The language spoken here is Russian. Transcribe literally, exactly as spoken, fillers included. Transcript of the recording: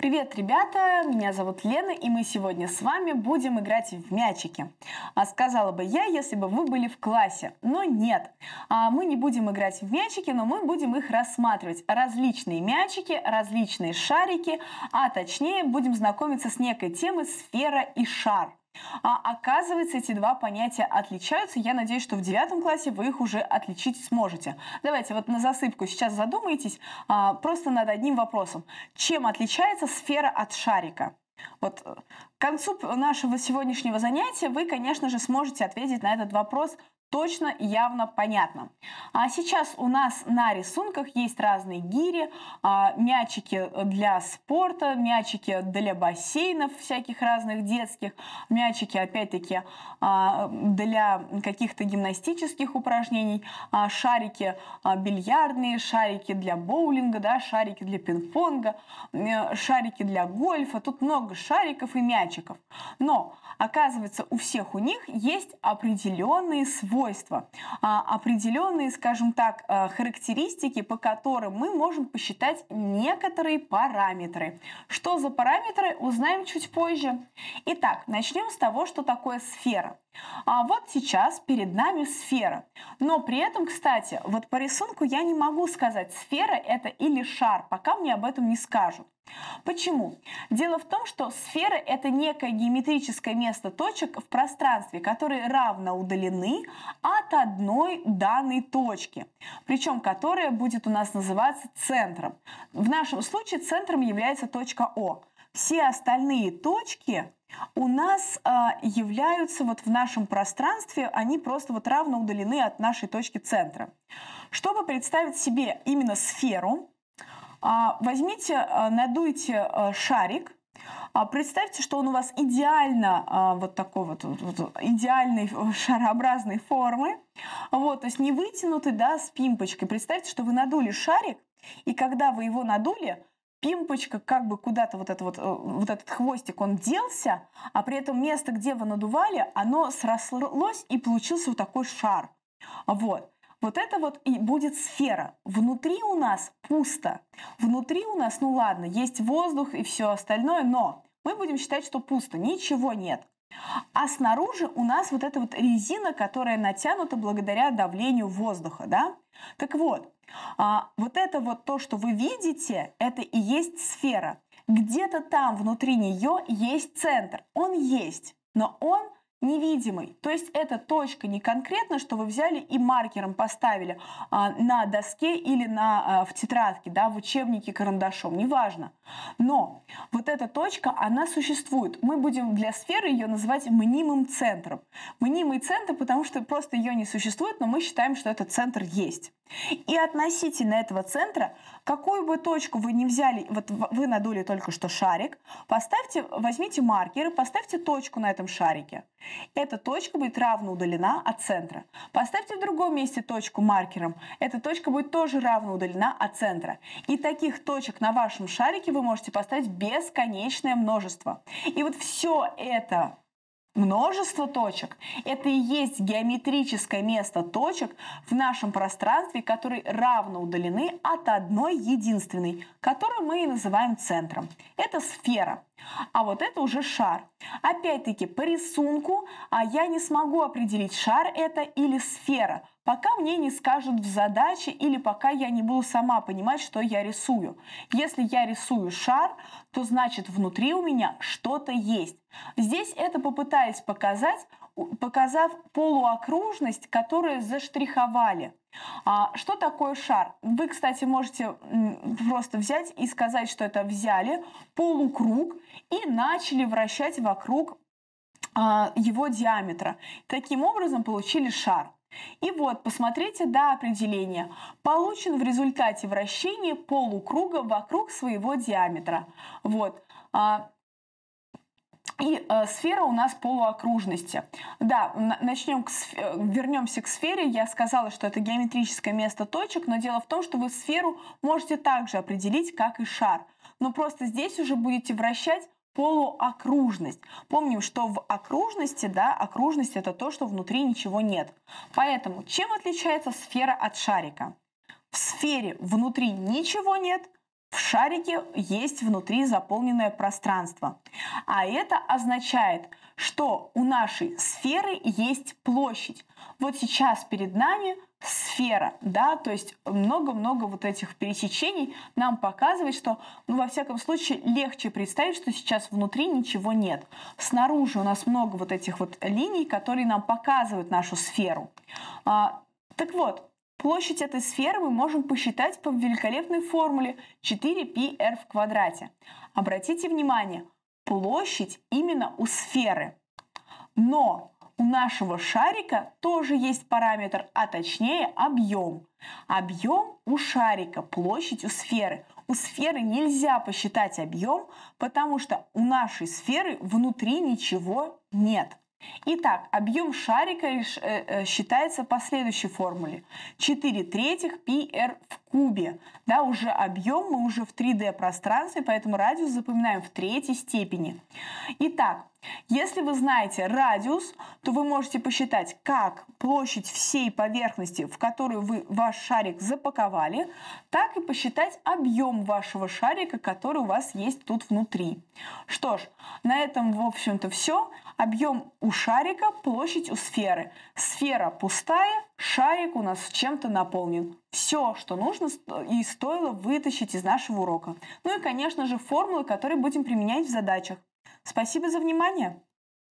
Привет, ребята! Меня зовут Лена, и мы сегодня с вами будем играть в мячики. А сказала бы я, если бы вы были в классе, но нет. А мы не будем играть в мячики, но мы будем их рассматривать. Различные мячики, различные шарики, а точнее будем знакомиться с некой темой сфера и шар. А оказывается, эти два понятия отличаются. Я надеюсь, что в девятом классе вы их уже отличить сможете. Давайте вот на засыпку сейчас задумайтесь а, просто над одним вопросом. Чем отличается сфера от шарика? Вот к концу нашего сегодняшнего занятия вы, конечно же, сможете ответить на этот вопрос точно, явно, понятно. А сейчас у нас на рисунках есть разные гири, а, мячики для спорта, мячики для бассейнов всяких разных детских, мячики, опять-таки, а, для каких-то гимнастических упражнений, а, шарики а, бильярдные, шарики для боулинга, да, шарики для пинг-понга, э, шарики для гольфа. Тут много шариков и мячиков. Но, оказывается, у всех у них есть определенные свойства. Свойства, определенные, скажем так, характеристики, по которым мы можем посчитать некоторые параметры. Что за параметры, узнаем чуть позже. Итак, начнем с того, что такое сфера. А вот сейчас перед нами сфера. Но при этом, кстати, вот по рисунку я не могу сказать, сфера это или шар, пока мне об этом не скажут. Почему? Дело в том, что сфера – это некое геометрическое место точек в пространстве, которые равно удалены от одной данной точки, причем которая будет у нас называться центром. В нашем случае центром является точка О. Все остальные точки у нас э, являются вот в нашем пространстве, они просто вот равно удалены от нашей точки центра. Чтобы представить себе именно сферу, возьмите, надуйте шарик, представьте, что он у вас идеально вот такой вот, вот идеальной шарообразной формы, вот, то есть не вытянутый, да, с пимпочкой. Представьте, что вы надули шарик, и когда вы его надули, пимпочка как бы куда-то вот, это вот, вот этот хвостик он делся, а при этом место, где вы надували, оно срослось и получился вот такой шар. Вот. Вот это вот и будет сфера. Внутри у нас пусто. Внутри у нас, ну ладно, есть воздух и все остальное, но мы будем считать, что пусто, ничего нет. А снаружи у нас вот эта вот резина, которая натянута благодаря давлению воздуха, да? Так вот, а, вот это вот то, что вы видите, это и есть сфера. Где-то там внутри нее есть центр. Он есть, но он невидимый. То есть это точка не конкретно, что вы взяли и маркером поставили а, на доске или на, а, в тетрадке, да, в учебнике карандашом, неважно. Но вот эта точка, она существует. Мы будем для сферы ее называть мнимым центром. Мнимый центр, потому что просто ее не существует, но мы считаем, что этот центр есть. И относительно этого центра, какую бы точку вы ни взяли, вот вы надули только что шарик, поставьте, возьмите маркер и поставьте точку на этом шарике. Эта точка будет равно удалена от центра. Поставьте в другом месте точку маркером. Эта точка будет тоже равно удалена от центра. И таких точек на вашем шарике вы можете поставить бесконечное множество. И вот все это множество точек – это и есть геометрическое место точек в нашем пространстве, которые равно удалены от одной единственной, которую мы и называем центром. Это сфера. А вот это уже шар. Опять-таки по рисунку а я не смогу определить, шар это или сфера, пока мне не скажут в задаче или пока я не буду сама понимать, что я рисую. Если я рисую шар, то значит внутри у меня что-то есть. Здесь это попытаюсь показать, показав полуокружность, которую заштриховали. А что такое шар? Вы, кстати, можете просто взять и сказать, что это взяли полукруг и начали вращать вокруг а, его диаметра. Таким образом получили шар. И вот, посмотрите, до определения. Получен в результате вращения полукруга вокруг своего диаметра. Вот. И э, сфера у нас полуокружности. Да, начнем, к сф... вернемся к сфере. Я сказала, что это геометрическое место точек, но дело в том, что вы сферу можете также определить, как и шар. Но просто здесь уже будете вращать полуокружность. Помним, что в окружности, да, окружность это то, что внутри ничего нет. Поэтому чем отличается сфера от шарика? В сфере внутри ничего нет, в шарике есть внутри заполненное пространство. А это означает, что у нашей сферы есть площадь. Вот сейчас перед нами сфера, да, то есть много-много вот этих пересечений нам показывает, что, ну, во всяком случае, легче представить, что сейчас внутри ничего нет. Снаружи у нас много вот этих вот линий, которые нам показывают нашу сферу. А, так вот, площадь этой сферы мы можем посчитать по великолепной формуле четыре пи эр в квадрате. Обратите внимание, площадь именно у сферы. Но у нашего шарика тоже есть параметр, а точнее объем. Объем у шарика, площадь у сферы. У сферы нельзя посчитать объем, потому что у нашей сферы внутри ничего нет. Итак, объем шарика считается по следующей формуле. четыре третьих пи эр в кубе. Да, уже объем мы уже в три дэ пространстве, поэтому радиус запоминаем в третьей степени. Итак, если вы знаете радиус, то вы можете посчитать как площадь всей поверхности, в которую вы ваш шарик запаковали, так и посчитать объем вашего шарика, который у вас есть тут внутри. Что ж, на этом, в общем-то, все. Объем у шарика, площадь у сферы. Сфера пустая, шарик у нас чем-то наполнен. Все, что нужно и стоило вытащить из нашего урока. Ну и, конечно же, формулы, которые будем применять в задачах. Спасибо за внимание!